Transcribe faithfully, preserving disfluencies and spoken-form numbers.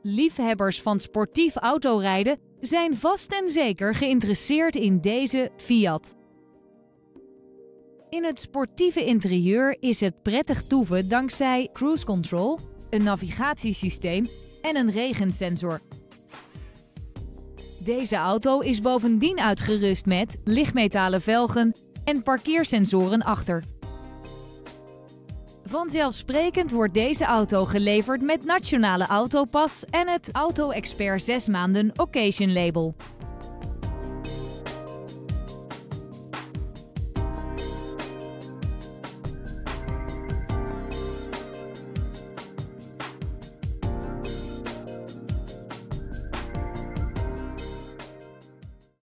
Liefhebbers van sportief autorijden zijn vast en zeker geïnteresseerd in deze Fiat. In het sportieve interieur is het prettig toeven dankzij cruise control, een navigatiesysteem en een regensensor. Deze auto is bovendien uitgerust met lichtmetalen velgen en parkeersensoren achter. Vanzelfsprekend wordt deze auto geleverd met Nationale Autopas en het Auto Expert zes maanden Occasion label.